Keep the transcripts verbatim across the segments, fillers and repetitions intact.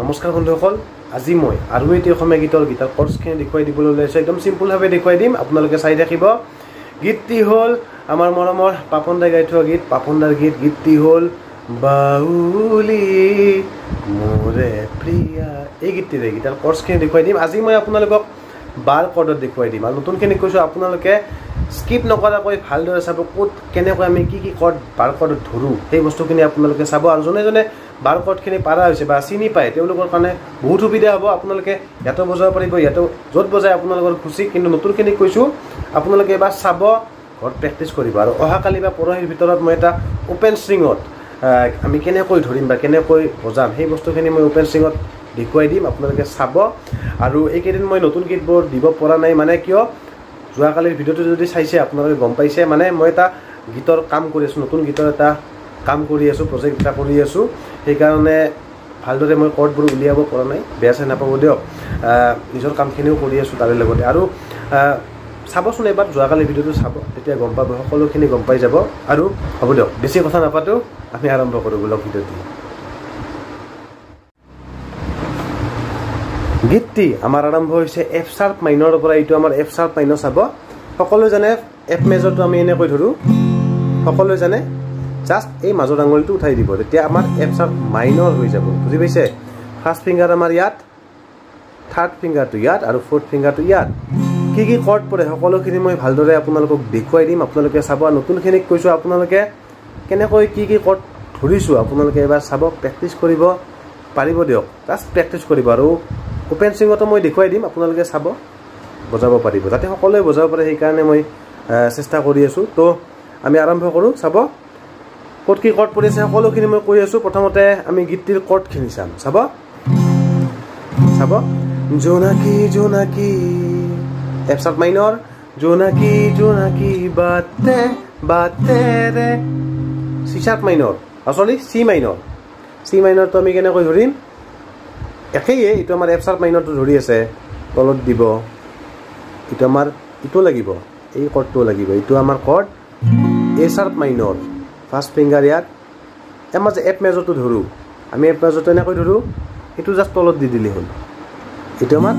নমস্কাৰ বন্ধুসকল আজি মই আৰু এটি অসমীয়া গীতৰ গীতৰ কৰ্ছখিনি দেখুৱাই দিবলৈ ওলাইছো একদম সিম্পলভাৱে দেখুৱাই দিম আপোনালোকে চাই থাকিব গীতটি হল আমাৰ মৰমৰ পাপন দাই গাই থোৱা গীত পাপন দাৰ গীত গীতটি হল বাউলি মোৰে প্ৰিয়া এই গীতটিৰে গীতৰ কৰ্ছখিনি দেখুৱাই দিম আজি মই আপোনালোকক বাৰ কৰ্ডত দেখুৱাই দিম আৰু নতুনখিনি কৈছো আপোনালোকে স্কিপ নকৰাকৈ ভালদৰে চাব কোত কেনেকৈ আমি কি কি কৰ্ড বাৰ কৰ্ডত ধৰো সেই বস্তুখিনি আপোনালোকে চাব আৰু জনে জনে বাৰ কৰ্ডখিনি পাৰা হৈছে বা চিনি পায় তেওঁলোকৰ কাৰণে বহুত সুবিধা হ'ব আপোনালোকে ইয়াতো বজাব পাৰিব ইয়াতো য'ত বজায় আপোনালোকৰ খুচি কিন্তু নতুনখিনি কৈছো আপোনালোকে এবাৰ চাব ঘৰত প্ৰেক্টিছ কৰিব আৰু অহাকালি বা পৰহিৰ ভিতৰত মই এটা ওপেন ষ্ট্ৰিঙত আমি কেনেকৈ ধৰিম বা কেনেকৈ বজাম সেই বস্তুখিনি মই ওপেন ষ্ট্ৰিঙত দেখুৱাই দিম আপোনালোকে চাব আৰু এইকেইদিন মই নতুন গীতবোৰ দিব পৰা নাই মানে কিয় যোৱাকালিৰ ভিডিঅ'টো যদি চাইছে আপোনালোকে গম পাইছে মানে মই এটা গীতৰ কাম কৰি আছোঁ নতুন গীতৰ এটা কাম কৰি আছোঁ প্ৰজেক্ট এটা কৰি আছোঁ সেইকাৰণে ভালদৰে মই কৰ্ডবোৰ উলিয়াব পৰা নাই বেয়া চাই নাপাব দিয়ক নিজৰ কামখিনিও কৰি আছোঁ তাৰে লগতে আৰু চাবচোন এবাৰ যোৱাকালিৰ ভিডিঅ'টো চাব তেতিয়া গম পাব সকলোখিনি গম পাই যাব আৰু হ'ব দিয়ক বেছি কথা নাপাতো আমি আৰম্ভ কৰোঁ ব্লগ ভিডিঅ'টি গীতটি আমাৰ আৰম্ভ হৈছে এফ শাৰ্প মাইনৰ পৰা এইটো আমাৰ এফ শাৰ্প মাইনৰ চাব সকলোৱে জানে এফ মেজৰটো আমি এনেকৈ ধৰোঁ সকলোৱে জানে জাষ্ট এই মাজৰ আঙুলিটো উঠাই দিব তেতিয়া আমাৰ এফ শাৰ্প মাইনৰ হৈ যাব বুজি পাইছে ফাৰ্ষ্ট ফিংগাৰ আমাৰ ইয়াত থাৰ্ড ফিংগাৰটো ইয়াত আৰু ফ'ৰ্থ ফিংগাৰটো ইয়াত কি কি কৰ্ড পৰে সকলোখিনি মই ভালদৰে আপোনালোকক দেখুৱাই দিম আপোনালোকে চাব নতুনখিনিক কৈছোঁ আপোনালোকে কেনেকৈ কি কি কৰ্ড ধৰিছোঁ আপোনালোকে এবাৰ চাব প্ৰেক্টিছ কৰিব পাৰিব দিয়ক জাষ্ট প্ৰেক্টিছ কৰিব আৰু ওপেন ষ্ট্ৰিঙতো মই দেখুৱাই দিম আপোনালোকে চাব বজাব পাৰিব যাতে সকলোৱে বজাব পাৰে সেইকাৰণে মই চেষ্টা কৰি আছোঁ তো আমি আৰম্ভ কৰোঁ চাব ক'ত কি কৰ্ড পৰিছে সকলোখিনি মই কৈ আছোঁ প্ৰথমতে আমি গীতটিৰ কৰ্ডখিনি চাম চাব চাব জোনাকী জোনাকী এফ শাৰ্প মাইনৰ জোনাকী জোনাকী বাতে বাতে ৰে C sharp minor sorry C minor C মাইনৰটো আমি কেনেকৈ ধৰিম একেই এইটো আমাৰ এফ শাৰ্প মাইনৰটো ধৰি আছে তলত দিব এইটো আমাৰ ইটো লাগিব এই কৰ্ডটো লাগিব এইটো আমাৰ chord A sharp minor first finger ইয়াত আমাৰ যে এফ মেজৰটো ধৰোঁ আমি এফ মেজৰটো এনেকৈ ধৰোঁ সেইটো জাষ্ট তলত দি দিলে হ'ল এইটো আমাৰ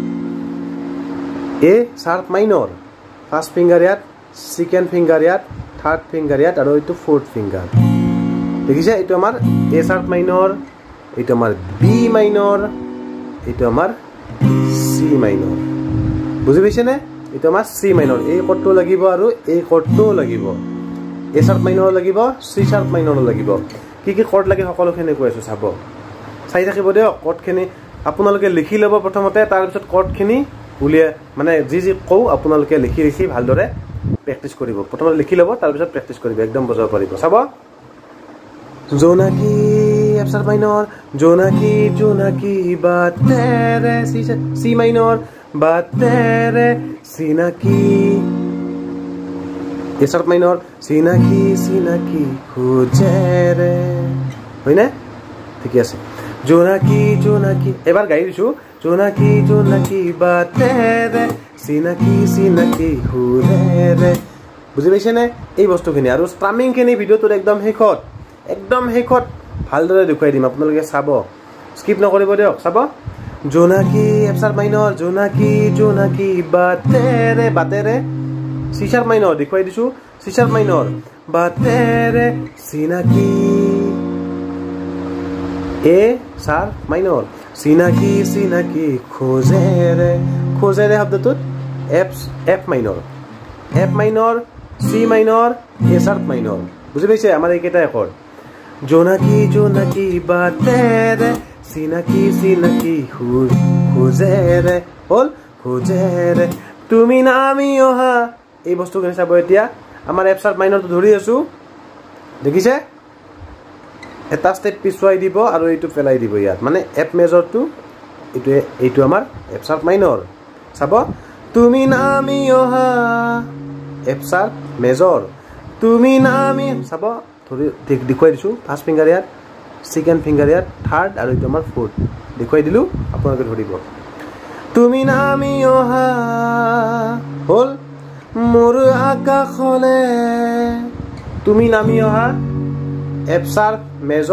A sharp minor first finger ইয়াত ছেকেণ্ড ফিংগাৰ ইয়াত থাৰ্ড ফিংগাৰ ইয়াত আৰু এইটো ফ'ৰ্থ ফিংগাৰ দেখিছে এইটো আমাৰ এ শাৰ্প মাইনৰ এইটো আমাৰ বি মাইনৰ এইটো আমাৰ চি মাইনৰ বুজি পাইছেনে এইটো আমাৰ চি মাইনৰ এই কৰ্ডটো লাগিব আৰু এই কৰ্ডটোও লাগিব এ শাৰ্প মাইনৰ লাগিব চি শাৰ্প মাইনৰ লাগিব কি কি কৰ্ড লাগে সকলোখিনি কৈ আছোঁ চাব চাই থাকিব দিয়ক কৰ্ডখিনি আপোনালোকে লিখি ল'ব প্ৰথমতে তাৰপিছত কৰ্ডখিনি উলিয়াই মানে যি যি কওঁ আপোনালোকে লিখি লিখি ভালদৰে প্ৰেক্টিছ কৰিব প্ৰথমতে লিখি ল'ব তাৰপিছত প্ৰেক্টিছ কৰিব একদম বজাব পাৰিব চাব জোনাকী এফ শাৰ্প মাইনৰ জোনাকী জোনাকী বাতে ৰে চি মাইনৰ বাতে ৰে চিনাকি এ শাৰ্প মাইনৰ চিনাকি চিনাকি খোজে ৰে হয়নে ঠিকে আছে জোনাকী জোনাকী এবাৰ গাই দিছোঁ জোনাকী জোনাকী বাতে ৰে চিনাকি চিনাকি সুৰে ৰে বুজি পাইছেনে এই বস্তুখিনি আৰু ষ্ট্ৰামিংখিনি ভিডিঅ'টোত একদম শেষত একদম শেষত ভালদৰে দেখুৱাই দিম আপোনালোকে চাব স্কিপ নকৰিব দিয়ক চাব জোনাকী এফ শাৰ্প মাইনৰ জোনাকী জোনাকী বাতে ৰে বাতে ৰে চি শাৰ্প মাইনৰ দেখুৱাই দিছোঁ চি শাৰ্প মাইনৰ বাতে ৰে চিনাকি এ শাৰ্প মাইনৰ চিনাকি চিনাকি খোজে ৰে খোজে ৰে শব্দটোত F F minor F minor C minor A sharp minor বুজি পাইছে আমাৰ এইকেইটাই কৰ্ড জোনাকী জোনাকী বাতে ৰে চিনাকি চিনাকি খোজে ৰে হ'ল খোজে ৰে তুমি নামি অহা এই বস্তুখিনি চাব এতিয়া আমাৰ এফ শাৰ্প মাইনৰটো ধৰি আছোঁ দেখিছে এটা ষ্টেপ পিছুৱাই দিব আৰু এইটো পেলাই দিব ইয়াত মানে এফ মেজৰটো এইটোৱে এইটো আমাৰ এফ শাৰ্প মাইনৰ চাব তুমি নামি অহা এফ শাৰ্প মেজৰ তুমি নামি চাব ধৰি দেখুৱাই দিছোঁ ফাৰ্ষ্ট ফিংগাৰ ইয়াত ছেকেণ্ড ফিংগাৰ ইয়াত থাৰ্ড আৰু এইটো আমাৰ ফ'ৰ্থ দেখুৱাই দিলোঁ আপোনালোকে ধৰিব তুমি নামি অহা হ'ল মোৰ আকাশলে তুমি নামি অহা এফ শাৰ্প মেজৰ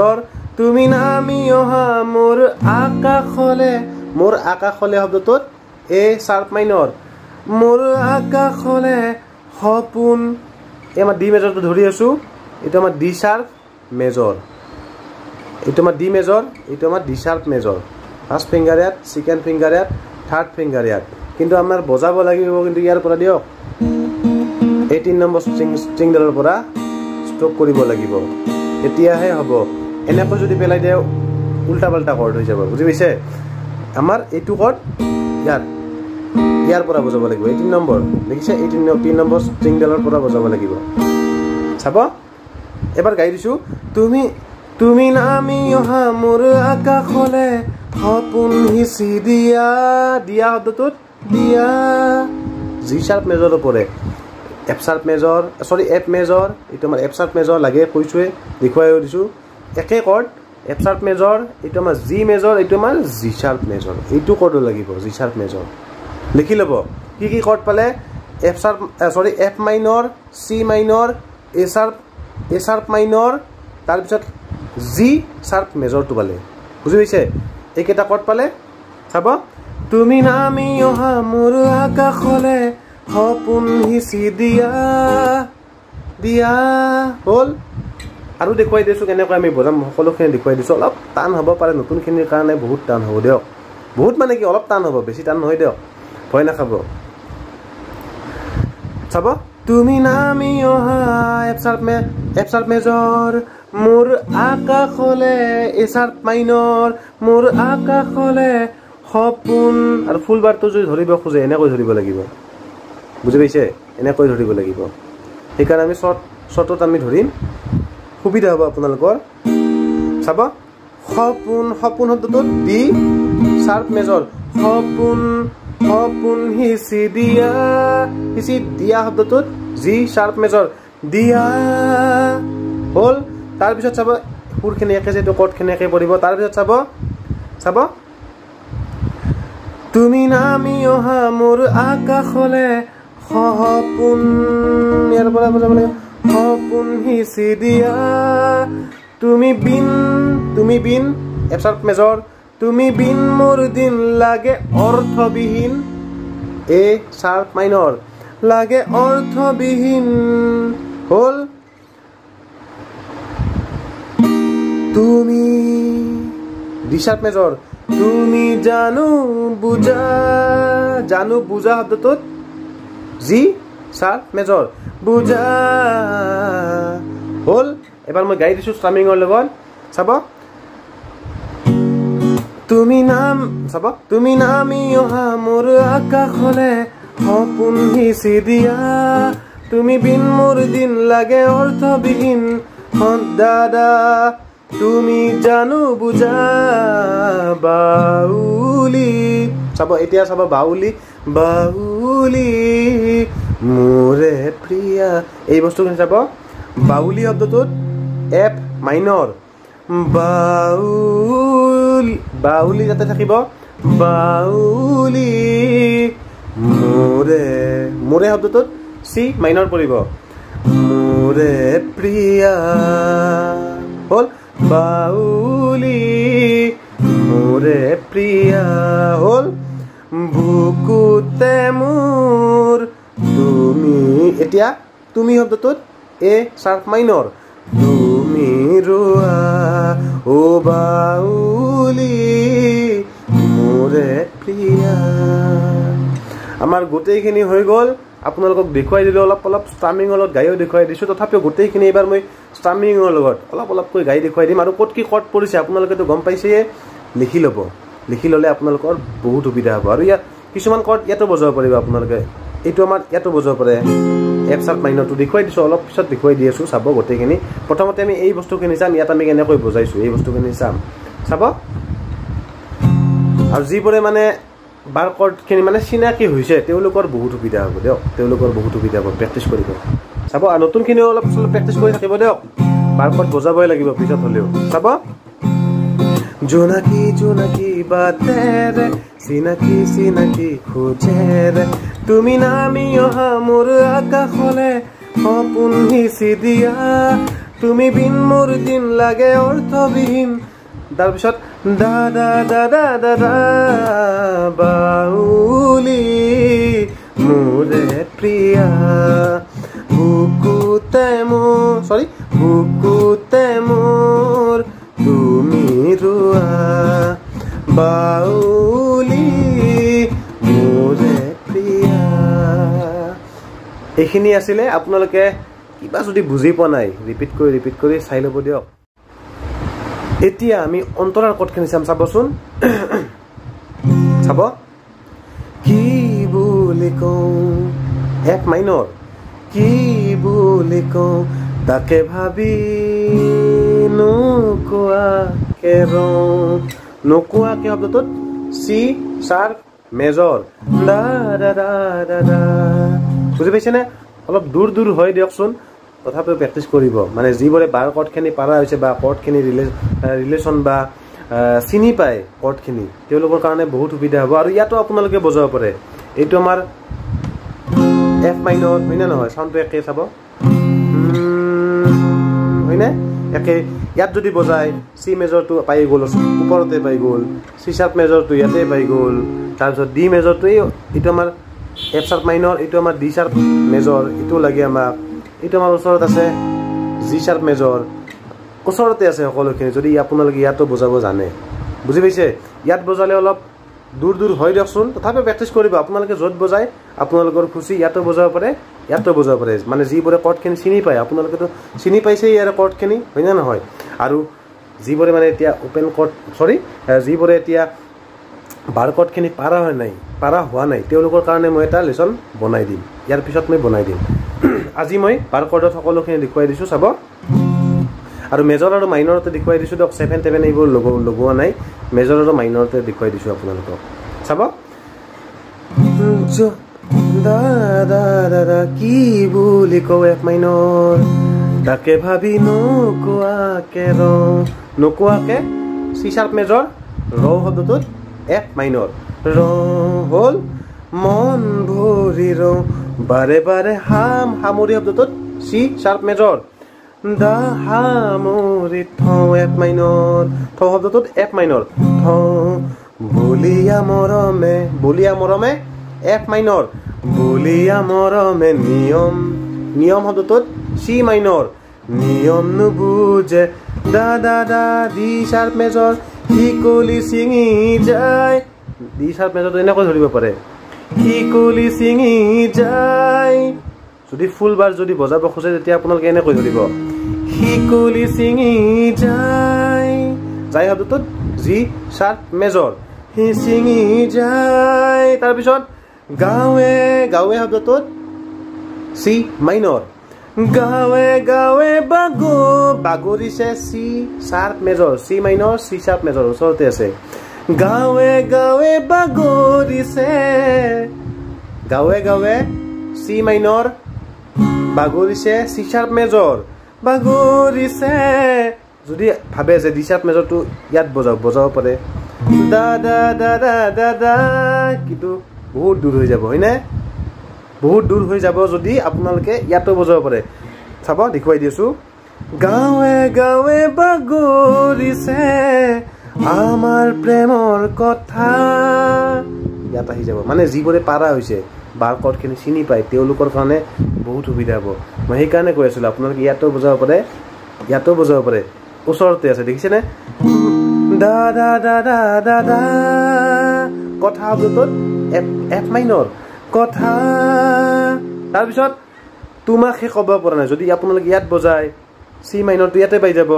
তুমি নামি অহা মোৰ আকাশলে মোৰ আকাশলে শব্দটোত এ শাৰ্প মাইনৰ মোৰ আকাশলে সপোন এই আমাৰ ডি মেজৰটো ধৰি আছো এইটো আমাৰ ডি শাৰ্প মেজৰ এইটো আমাৰ ডি মেজৰ এইটো আমাৰ D sharp major first finger ইয়াত সেকেন্ড ফিংগাৰ ইয়াত থাৰ্ড ফিংগাৰ ইয়াত কিন্তু আমাৰ বজাব লাগিব কিন্তু ইয়াৰ পৰা দিয়ক এইটিন নম্বৰ স্ট্ৰিং স্ট্ৰিংডালৰ পৰা ষ্টপ কৰিব লাগিব এতিয়াহে হ'ব এনেকৈ যদি পেলাই দিও উল্টা পাল্টা কৰ্ড হৈ যাব বুজি পাইছে আমাৰ এইটো কৰ্ড ইয়াত ইয়াৰ পৰা বজাব লাগিব এইটিন নম্বৰ দেখিছে এইটিন নম্বৰ স্ট্ৰিংডালৰ পৰা বজাব লাগিব চাব এবাৰ গাই দিছো তুমি তুমি নামি অহা মোৰ আকাশলে সপোন হিচি দিয়া দিয়া শব্দটোত দিয়া জি শাৰ্প মেজৰ পৰে F sharp major sorry F major এইটো আমাৰ এফ শাৰ্প মেজৰ লাগে কৈছোৱে দেখুৱাইও দিছো একে কৰ্ড এফ শাৰ্প মেজৰ এইটো আমাৰ জি মেজৰ এইটো আমাৰ জি শাৰ্প মেজৰ এইটো কৰ্ড লাগিব জি শাৰ্প মেজৰ লিখি ল'ব কি কি কৰ্ড পালে F sharp sorry F minor C minor A sharp A sharp minor তাৰপিছত জি শাৰ্প মেজৰটো পালে বুজি পাইছে এইকেইটা কৰ্ড পালে চাব তুমি নামি অহা মোৰ আকাশলে সপোন হিচি দিয়া দিয়া হ'ল আৰু দেখুৱাই দিছো কেনেকৈ আমি বজাম সকলোখিনি দেখুৱাই দিছো অলপ টান হ'ব পাৰে নতুনখিনিৰ কাৰণে বহুত টান হ'ব দিয়ক বহুত মানে কি অলপ টান হ'ব বেছি টান নহয় দিয়ক ভয় নাখাব চাব তুমি নামি অহা এফ শাৰ্প মে এফ শাৰ্প মেজৰ মোৰ আকাশলে এ শাৰ্প মাইনৰ মোৰ আকাশলে সপোন আৰু ফুল বাৰটো যদি ধৰিব খোজে এনেকৈ ধৰিব লাগিব বুজি পাইছে এনেকৈ ধৰিব লাগিব সেইকাৰণে আমি শৰ্ট শৰ্টত আমি ধৰিম সুবিধা হ'ব আপোনালোকৰ চাব সপোন সপোন শব্দটোত ডি শাৰ্প মেজৰ সপোন সপোন হিচি দিয়া হিচি দিয়া শব্দটোত জি শাৰ্প মেজৰ দিয়া হ'ল তাৰপিছত চাব সুৰখিনি একে যেটো কৰ্ডখিনি একে পৰিব তাৰপিছত চাব চাব তুমি নামি অহা মোৰ আকাশলে সপোন ইয়াৰ পৰা বজাব লাগিব সপোন হিচি দিয়া তুমি বিন তুমি বিন এফ শাৰ্প মেজৰ তুমি বিন মোৰ দিন লাগে অৰ্থবিহীন এ শাৰ্প মাইনৰ লাগে অৰ্থবিহীন হ'ল তুমি ডি শাৰ্প মেজৰ তুমি জানো বুজা জানো বুজা শব্দটোত জি শাৰ্প মেজৰ বুজা হ'ল এবাৰ মই গাই দিছো ষ্ট্ৰামিঙৰ লগত চাব তুমি নাম চাব তুমি নামি অহা মোৰ আকাশলে সপোন হিচি দিয়া তুমি বিন মোৰ দিন লাগে অৰ্থবিহীন দাদা তুমি জানো বুজা বাউলি চাব এতিয়া চাব বাউলি বাউলি মোৰে প্ৰিয়া এই বস্তুখিনি চাব বাউলি শব্দটোত এফ মাইনৰ বাউলি বাউলি যাতে থাকিব বাউলি মোৰে মোৰে শব্দটোত চি মাইনৰ পৰিব মোৰে প্ৰিয়া হ'ল বাউলি মোৰে প্ৰিয়া হ'ল বুকুতে মোৰ তুমি এতিয়া তুমি শব্দটোত এ শাৰ্প মাইনৰ তুমি ৰোৱা ও বাউলি মোৰে প্ৰিয়া আমাৰ গোটেইখিনি হৈ গ'ল আপোনালোকক দেখুৱাই দিলোঁ অলপ অলপ ষ্ট্ৰামিঙৰ লগত গায়ো দেখুৱাই দিছোঁ তথাপিও গোটেইখিনি এইবাৰ মই ষ্ট্ৰামিঙৰ লগত অলপ অলপকৈ গাই দেখুৱাই দিম আৰু ক'ত কি কৰ্ড পৰিছে আপোনালোকেতো গম পাইছেয়ে লিখি ল'ব লিখি ল'লে আপোনালোকৰ বহুত সুবিধা হ'ব আৰু ইয়াত কিছুমান কৰ্ড ইয়াতো বজাব পাৰিব আপোনালোকে এইটো আমাৰ ইয়াতো বজাব পাৰে এফ শাৰ্প মাইনৰটো দেখুৱাই দিছোঁ অলপ পিছত দেখুৱাই দি আছোঁ চাব গোটেইখিনি প্ৰথমতে আমি এই বস্তুখিনি চাম ইয়াত আমি কেনেকৈ বজাইছোঁ এই বস্তুখিনি চাম চাব আৰু যিবোৰে মানে বাৰ কৰ্ডখিনি মানে চিনাকি হৈছে তেওঁলোকৰ বহুত সুবিধা হ'ব দিয়ক তেওঁলোকৰ বহুত সুবিধা হ'ব প্ৰেক্টিছ কৰিব চাব আৰু নতুনখিনিও অলপ চলপ প্ৰেক্টিছ কৰি থাকিব দিয়ক বাৰ কৰ্ড বজাবই লাগিব পিছত হ'লেও চাব জোনাকি জোনাকি বাতেৰে চিনাকি চিনাকি খোজেৰে তুমি নামি অহা মোৰ আকাশলে সপোন হিচি দিয়া তুমি বিন মোৰ দিন লাগে অৰ্থবিহীন তাৰপিছত দা দা দা দা দা দা বাউলি মোৰে প্ৰিয়া বুকুতে মোৰ সৰি বুকুতে মোৰ তুমি ৰুৱা বাউলি মোৰে প্ৰিয়া। এইখিনি আছিলে। আপোনালোকে কিবা যদি বুজি পোৱা নাই ৰিপিট কৰি ৰিপিট কৰি চাই ল'ব দিয়ক। এতিয়া আমি অন্তৰাৰ কৰ্ডখিনি চাম, চাবচোন চাব। কি বুলি কওঁ এফ মাইনৰ, কি বুলি কওঁ তাকে ভাবি নোকোৱাকে ৰওঁ। নোকোৱাকে শব্দটোত চি শাৰ্প মেজৰ দা দা দা দা দা। বুজি পাইছেনে? অলপ দূৰ দূৰ হয় দিয়কচোন, তথাপিও প্ৰেক্টিচ কৰিব। মানে যিবোৰে বাৰ কৰ্ডখিনি পাৰা হৈছে বা কৰ্ডখিনি ৰিলেশ্যন বা চিনি পায় কৰ্ডখিনি, তেওঁলোকৰ কাৰণে বহুত সুবিধা হ'ব। আৰু ইয়াতো আপোনালোকে বজাব পাৰে। এইটো আমাৰ এফ মাইনৰ, হয়নে নহয়? চাউণ্ডটো একে চাব, হয়নে? একে। ইয়াত যদি বজায় চি মেজৰটো পাই গ'ল, ওপৰতে পাই গ'ল। চি শাৰ্প মেজৰটো ইয়াতে পাই গ'ল। তাৰপিছত ডি মেজৰটো এইটো আমাৰ এফ শাৰ্প মাইনৰ, এইটো আমাৰ ডি শাৰ্প মেজৰ, এইটো লাগে আমাক। এইটো আমাৰ ওচৰত আছে জি শাৰ্প মেজৰ, ওচৰতে আছে সকলোখিনি। যদি আপোনালোকে ইয়াতো বজাব জানে, বুজি পাইছে? ইয়াত বজালে অলপ দূৰ দূৰ হয় দিয়কচোন, তথাপিও প্ৰেক্টিচ কৰিব। আপোনালোকে য'ত বজায় আপোনালোকৰ খুচি, ইয়াতো বজাব পাৰে ইয়াতো বজাব পাৰে। মানে যিবোৰে কৰ্ডখিনি চিনি পায়, আপোনালোকেতো চিনি পাইছে ইয়াৰ কৰ্ডখিনি, হয়নে নহয়? আৰু যিবোৰে মানে এতিয়া অপেন কৰ্ড চৰি যিবোৰে এতিয়া বাৰ কৰ্ডখিনি পাৰা হয় নাই পাৰা হোৱা নাই, তেওঁলোকৰ কাৰণে মই এটা লেচন বনাই দিম। ইয়াৰ পিছত মই বনাই দিম। আজি মই বাৰ কৰ্ডত সকলোখিনি দেখুৱাই দিছোঁ, চাব। আৰু মেজৰ আৰু মাইনৰতে দেখুৱাই দিছোঁ দিয়ক। ছেভেন টেভেন এইবোৰ লগোৱা নাই, মেজৰ আৰু মাইনৰতে দেখুৱাই দিছোঁ আপোনালোকক, চাব। কি বুলি কওঁ এফ মাইনৰ তাকে ভাবি নোকোৱাকে ৰওঁ। নোকোৱাকে চি শাৰ্প মেজৰ, ৰ শব্দটোত এফ মাইনৰ, ৰ হ'ল মন ভৰি ৰওঁ। বাৰে বাৰে হাম সামৰি শব্দটোত চি শাৰ্প মেজৰ, দা সামৰি থওঁ এফ মাইনৰ, থওঁ শব্দটোত এফ মাইনৰ, থওঁ বলিয়া মৰমে, বলিয়া মৰমে এফ মাইনৰ, বলিয়া মৰমে নিয়ম, নিয়ম শব্দটোত চি মাইনৰ, নিয়ম নুবুজে দা দা দা ডি শাৰ্প মেজৰ, শিকলি ছিঙি যায়। ডি শাৰ্প মেজৰটো এনেকৈ ধৰিব পাৰে, শিকলি ছিঙি যায়। যদি ফুল বাৰ যদি বজাব খোজে তেতিয়া আপোনালোকে এনেকৈ ধৰিব, শিকলি ছিঙি যায়। যায় শব্দটোত জি শাৰ্প মেজৰ, সি ছিঙি যায়। তাৰপিছত গাঁৱে, গাঁৱে শব্দটোত চি মাইনৰ, গাঁৱে গাঁৱে বাগো, বাগৰিছে C sharp major, C minor C sharp major ওচৰতে আছে। গাঁৱে গাঁৱে বাগৰিছে, গাঁৱে গাঁৱে চি মাইনৰ, বাগৰিছে চি শাৰ্প মেজৰ, বাগৰিছে। যদি ভাবে যে ডি শাৰ্প মেজৰটো ইয়াত বজাব বজাব পাৰে, দা দা দা দা দা দা, কিন্তু বহুত দূৰ হৈ যাব, হয়নে? বহুত দূৰ হৈ যাব যদি আপোনালোকে ইয়াতো বজাব পাৰে। চাব, দেখুৱাই দি আছোঁ। গাঁৱে গাঁৱে বাগৰিছে আমাৰ প্ৰেমৰ কথা, ইয়াত আহি যাব। মানে যিবোৰে পাৰা হৈছে বাৰ কৰ্ডখিনি চিনি পায় তেওঁলোকৰ কাৰণে বহুত সুবিধা হ'ব। মই সেইকাৰণে কৈ আছিলোঁ আপোনালোকে ইয়াতো বজাব পাৰে ইয়াতো বজাব পাৰে, ওচৰতে আছে, দেখিছেনে? দা দা দা দা দা দা, কথা শব্দটোত এফ এফ মাইনৰ, কথা। তাৰপিছত তোমাকহে ক'ব পৰা নাই, যদি আপোনালোকে ইয়াত বজায় চি মাইনৰটো ইয়াতে পাই যাব।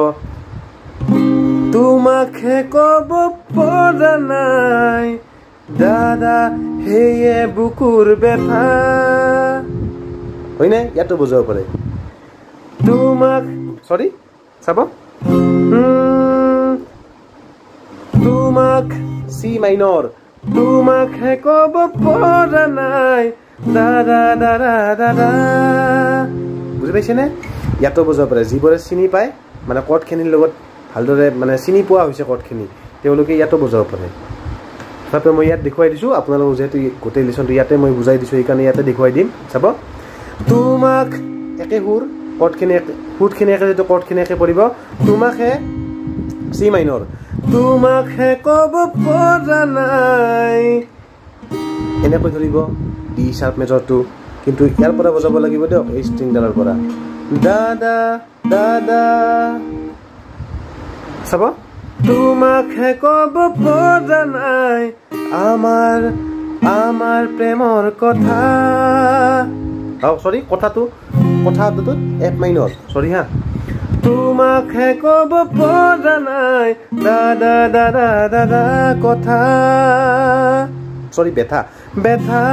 তোমাকহে ক'ব পৰা নাই দাদা হেয়ে বুকুৰ বেথা, হয়নে? ইয়াতো বুজাব পাৰে। তোমাক চৰি চাব, তোমাক চি মাইনৰ, তোমাকহে ক'ব পৰা নাই দাদা দাদা দাদা, বুজি পাইছেনে? ইয়াতো বুজাব পাৰে। যিবোৰে চিনি পায় মানে কৰ্ডখিনিৰ লগত ভালদৰে মানে চিনি পোৱা হৈছে কৰ্ডখিনি, তেওঁলোকে ইয়াতো বুজাব পাৰে। তথাপিও মই ইয়াত দেখুৱাই দিছোঁ, আপোনালোকক যিহেতু গোটেই লেচনটো ইয়াতে মই বুজাই দিছোঁ সেইকাৰণে ইয়াতে দেখুৱাই দিম। চাব, তোমাক একে সুৰ, কৰ্ডখিনি সুৰখিনি একে, যিটো কৰ্ডখিনি একে পৰিব। তোমাকহে চি মাইনৰ, তোমাক হে ক'ব পৰা নাই এনেকৈ ধৰিব ডি শাৰ্প মেজৰটো কিন্তু ইয়াৰ পৰা বজাব লাগিব দিয়ক এই ষ্ট্ৰিংডালৰ পৰা দাদা দাদা চাব তোমাক হে ক'ব পৰা নাই আমাৰ আমাৰ প্ৰেমৰ কথা আও সৰি কথাটো কথাটো এফ মাইনৰ সৰি হা তোমাক হে ক'ব পৰা নাই দাদা দাদা দাদা কথা সৰি বেথা বেথা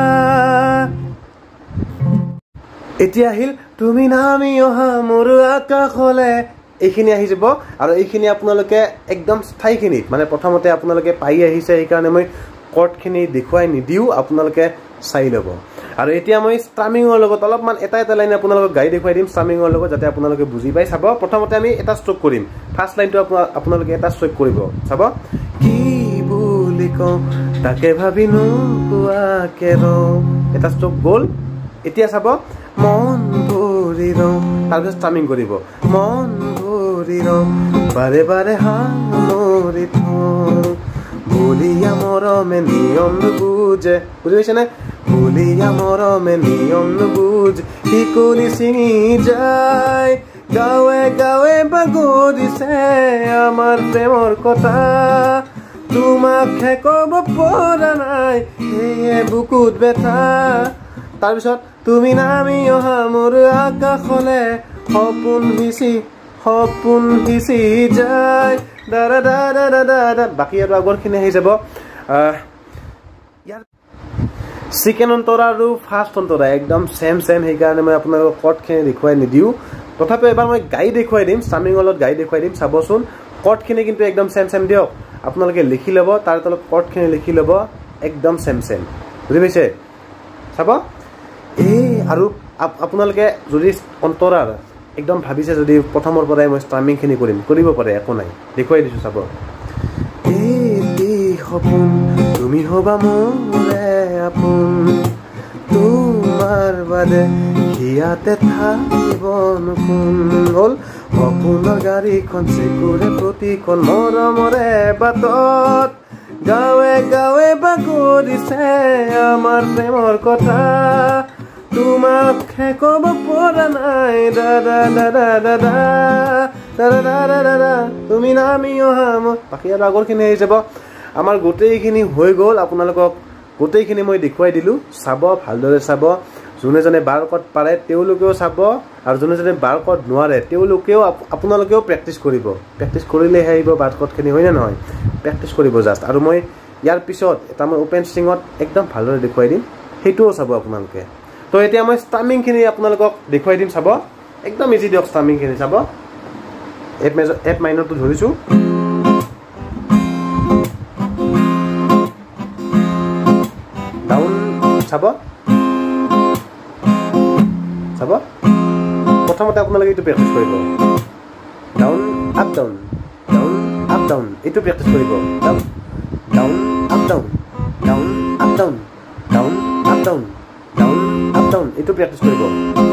এতিয়া আহিল তুমি নামি অহা মোৰ আকাশলে এইখিনি আহি যাব আৰু এইখিনি আপোনালোকে একদম স্থায়ীখিনিত মানে প্ৰথমতে আপোনালোকে পাই আহিছে সেইকাৰণে মই কৰ্ডখিনি দেখুৱাই নিদিও আপোনালোকে চাই ল'ব আৰু এতিয়া মই ষ্ট্ৰামিঙৰ লগত অলপমান এটা এটা লাইন আপোনালোকক গাই দেখুৱাই দিম ষ্ট্ৰামিঙৰ লগত যাতে আপোনালোকে বুজি পাই চাব প্ৰথমতে আমি এটা ষ্ট্ৰোক কৰিম ফাৰ্ষ্ট লাইনটো আপোনালোকে এটা ষ্ট্ৰোক কৰিব চাব কি বুলি কওঁ তাকে ভাবি নোকোৱাকে ৰওঁ এটা ষ্ট্ৰোক গ'ল এতিয়া চাব মন ভৰি ৰওঁ তাৰপিছত ষ্ট্ৰামিং কৰিব মন ভৰি ৰওঁ বাৰে বাৰে সামৰি থওঁ বলিয়া মৰমে নিয়ম নুবুজে বুজি পাইছেনে বলিয়া মৰমে নিয়ম নুবুজ শিকলি ছিঙি যায় গাঁৱে গাঁৱে বাগৰিছে আমাৰ প্ৰেমৰ কথা তোমাক হে ক'ব পৰা নাই সেয়ে বুকুত বেথা তাৰপিছত তুমি নামি অহা মোৰ আকাশলে সপোন সিঁচি সপোন সিঁচি যায় দাদা দাদা দাদা দাদা বাকী আৰু আগৰখিনি আহি যাব ইয়াৰ ছেকেণ্ড অন্তৰা আৰু ফাৰ্ষ্ট অন্তৰা একদম ছেম ছেম সেইকাৰণে মই আপোনালোকক কৰ্ডখিনি দেখুৱাই নিদিওঁ তথাপিও এবাৰ মই গাই দেখুৱাই দিম ষ্ট্ৰামিঙৰ লগত গাই দেখুৱাই দিম চাবচোন কৰ্ডখিনি কিন্তু একদম ছেম ছেম দিয়ক আপোনালোকে লিখি ল'ব তাৰ তলত কৰ্ডখিনি লিখি ল'ব একদম ছেম ছেম বুজি পাইছে চাব এই আৰু আপোনালোকে যদি অন্তৰাৰ একদম ভাবিছে যদি প্ৰথমৰ পৰাই মই ষ্ট্ৰামিংখিনি কৰিম কৰিব পাৰে একো নাই দেখুৱাই দিছোঁ চাব এই সপোন তুমি হবা মোৰে আপোন তোমাৰ বাদে হিয়াতে থাকিব নোকোন হ'ল সপোনৰ গাড়ীখন চেকুৰে প্ৰতিখন মৰমৰে বাটত গাঁৱে গাঁৱে বাগৰিছে আমাৰ প্ৰেমৰ কথা তোমাক হে ক'ব পৰা নাই দাদা দাদা দাদা দাদা দাদা দাদা তুমি নামি অহা বাকী আৰু আগৰখিনি আহি যাব আমাৰ গোটেইখিনি হৈ গ'ল আপোনালোকক গোটেইখিনি মই দেখুৱাই দিলোঁ চাব ভালদৰে চাব যোনে যোনে বাৰ কৰ্ড পাৰে তেওঁলোকেও চাব আৰু যোনে যোনে বাৰ কৰ্ড নোৱাৰে তেওঁলোকেও আপোনালোকেও প্ৰেক্টিচ কৰিব প্ৰেক্টিচ কৰিলেহে আহিব বাৰ কৰ্ডখিনি হয়নে নহয় প্ৰেক্টিচ কৰিব জাষ্ট আৰু মই ইয়াৰ পিছত এটা মই অ'পেন ষ্ট্ৰিঙত একদম ভালদৰে দেখুৱাই দিম সেইটোও চাব আপোনালোকে তো এতিয়া মই ষ্ট্ৰামিংখিনি আপোনালোকক দেখুৱাই দিম চাব একদম ইজি দিয়ক ষ্ট্ৰামিংখিনি চাব এফ মেজৰ এফ মাইনৰটো ধৰিছোঁ ডাউন চাব চাব প্ৰথমতে আপোনালোকে এইটো প্ৰেক্টিচ কৰিব down up down down up down এইটো প্ৰেক্টিচ কৰিব down down up down down up down down up down down up down এইটো প্ৰেক্টিচ কৰিব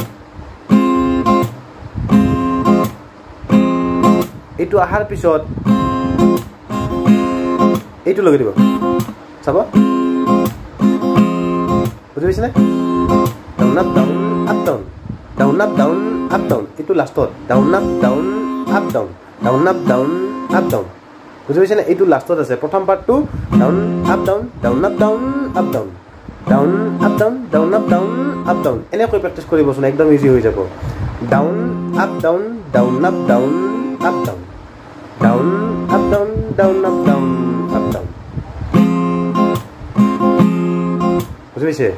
এইটো অহাৰ পিছত এইটো লগাই দিব চাব বুজি পাইছেনে down up down up down down up down up down এইটো লাষ্টত down up down up down down up down up down বুজি পাইছেনে এইটো লাষ্টত আছে প্ৰথম পাৰ্টটো down up down down up down up down down up down down up down up down এনেকৈ প্ৰেক্টিচ কৰিবচোন একদম ইজি হৈ যাব down up down down up down up down down up down down up down up down বুজি পাইছে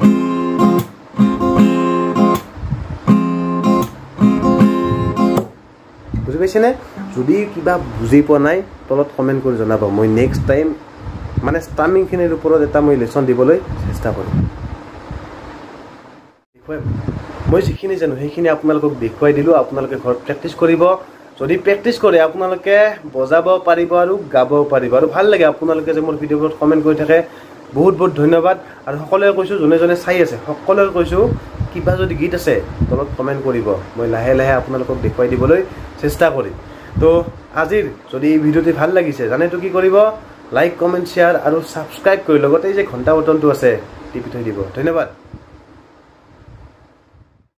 বুজি পাইছেনে যদি কিবা বুজি পোৱা নাই তলত কমেণ্ট কৰি জনাব মই নেক্সট টাইম মানে ষ্ট্ৰামিংখিনিৰ ওপৰত এটা মই লেচন দিবলৈ চেষ্টা কৰিম মই যিখিনি জানো সেইখিনি আপোনালোকক দেখুৱাই দিলোঁ আপোনালোকে ঘৰত প্ৰেক্টিচ কৰিব যদি প্ৰেক্টিচ কৰে আপোনালোকে বজাব পাৰিব আৰু গাব পাৰিব আৰু ভাল লাগে আপোনালোকে যে মোৰ ভিডিঅ'বোৰত কমেণ্ট কৰি থাকে বহুত বহুত ধন্যবাদ আৰু সকলোৱে কৈছোঁ যোনে যোনে চাই আছে সকলোৱে কৈছোঁ কিবা যদি গীত আছে তলত কমেণ্ট কৰিব মই লাহে লাহে আপোনালোকক দেখুৱাই দিবলৈ চেষ্টা কৰিম তো আজিৰ যদি এই ভিডিঅ'টি ভাল লাগিছে জানেতো কি কৰিব লাইক কমেণ্ট শ্বেয়াৰ আৰু ছাবস্ক্ৰাইব কৰি লগতে এই যে ঘণ্টা বটনটো আছে টিপি থৈ দিব ধন্যবাদ